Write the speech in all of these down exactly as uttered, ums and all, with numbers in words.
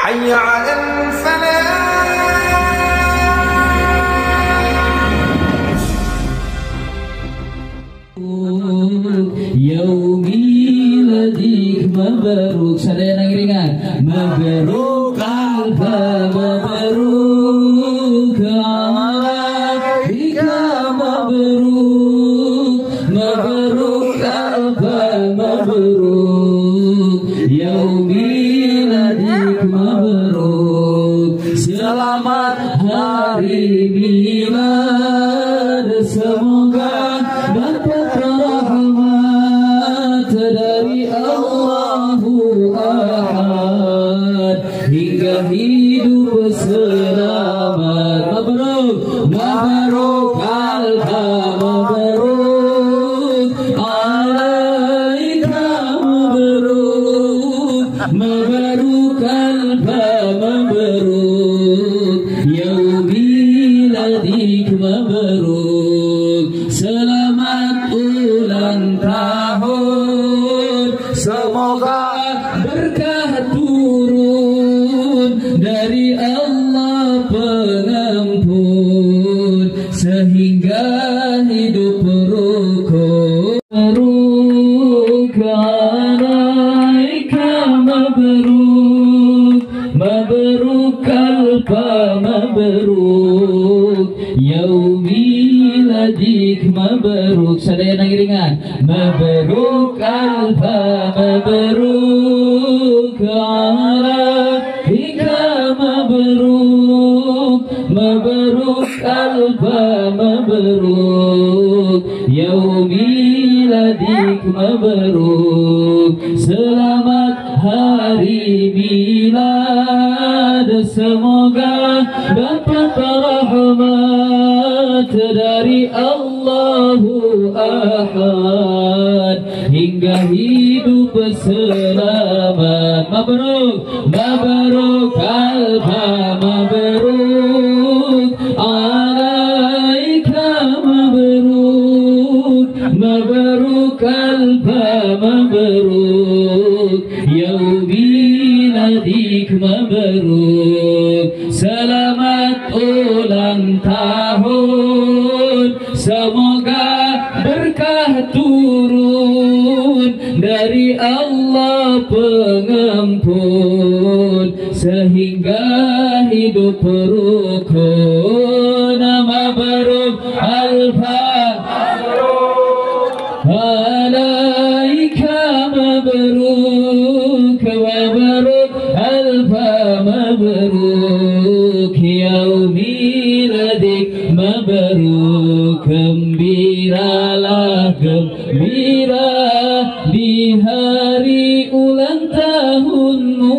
حي على الفلاح. Yaumi ladik mabaruk, sadaya nang ringan. Mabaruk alfa, mabaruk alaika, mabaruk, mabaruk alfa, mabaruk. Yaumi ladik mabaruk, selamat hari milad, semoga dapat rahmat dari Allahu Ahad hingga hidup selamat. Mabruk, mabruk alfa, mabruk alaika, mabruk, mabruk alfa, mabruk yaumi ladik, mabruk selamat ulang tahun, semoga berkah turun dari Allah pengampun sehingga hidup rukun. Mabruk alaika, mabruk, mabruk alfa, mabruk yaumi ladik, mabruk sadaya nang ringan. Mabruk alfa, mabruk alaika, mabruk, mabruk alfa, mabruk yaumi ladik, mabruk selamat hari milad, semoga dapat rahmat dari Allahu Ahad hingga hidup selamat. Mabruk, mabruk alfa, mabruk alaika, mabruk, mabruk alfa, mabruk yaumi ladik, mabruk selamat ulang tahun, semoga berkah turun dari Allah pengampun sehingga hidup rukun. Mabruk alfa alaika, mabruk, mabruk alfa, mabruk yaumi ladik, mabruk gembiralah, gembira di hari ulang tahunmu,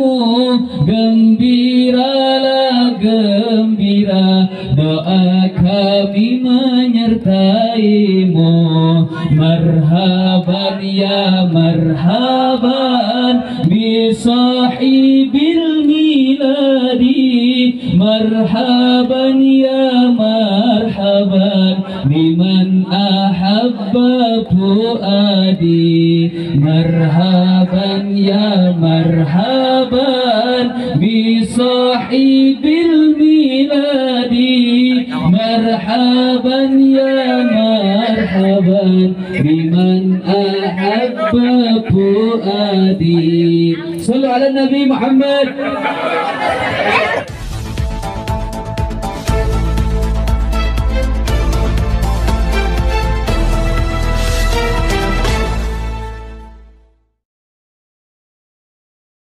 gembiralah, gembira doa kami menyertaimu. Marhaban ya marhaban bi sahibil miladi, marhaban ya marhaban biman ahabba fuadi, marhaban ya marhaban bi sahibil miladi, marhaban ya marhaban biman ahabba fuadi. Sallu ala Nabi Muhammad.